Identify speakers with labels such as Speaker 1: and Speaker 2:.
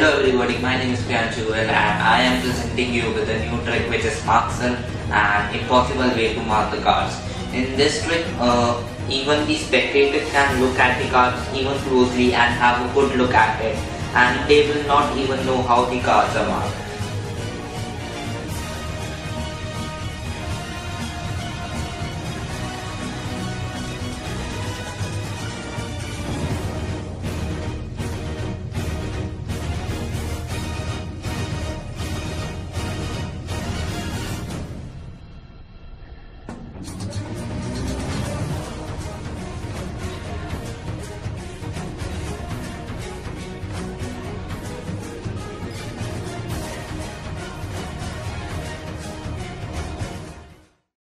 Speaker 1: Hello everybody, my name is Priyanshu and I am presenting you with a new trick which is Markson, an impossible way to mark the cards. In this trick, even the spectator can look at the cards even closely and have a good look at it, and they will not even know how the cards are marked.